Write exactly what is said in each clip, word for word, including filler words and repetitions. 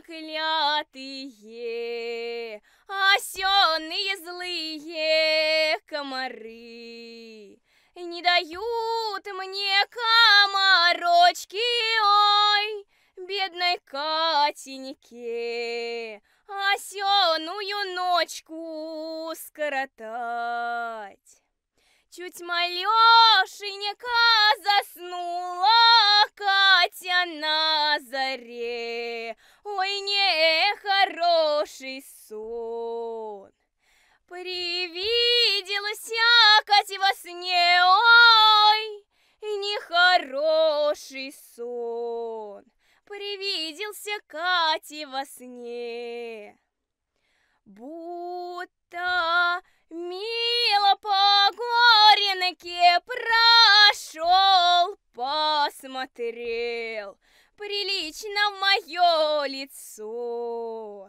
проклятые, осенные злые комары. Не дают мне комарочки, ой, бедной Катеньке, осеную ночку скоротать. Чуть малешенька заснула Катя на заре, ой, нехороший сон. Привиделся Кате во сне, ой, нехороший сон. Привиделся Кате во сне, будто мило по горенке прошел, посмотрел прилично в мое лицо.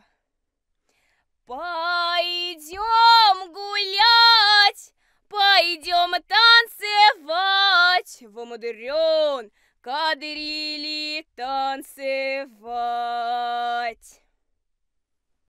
Пойдем гулять, пойдем танцевать, в мудрен кадрили танцевать.